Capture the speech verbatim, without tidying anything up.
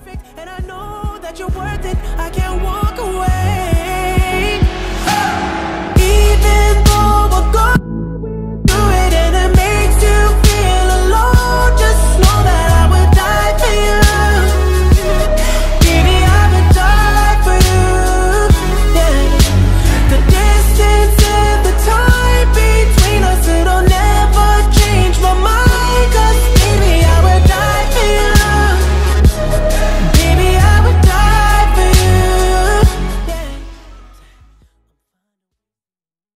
perfect, and I know that you're worth it. I can't walk away.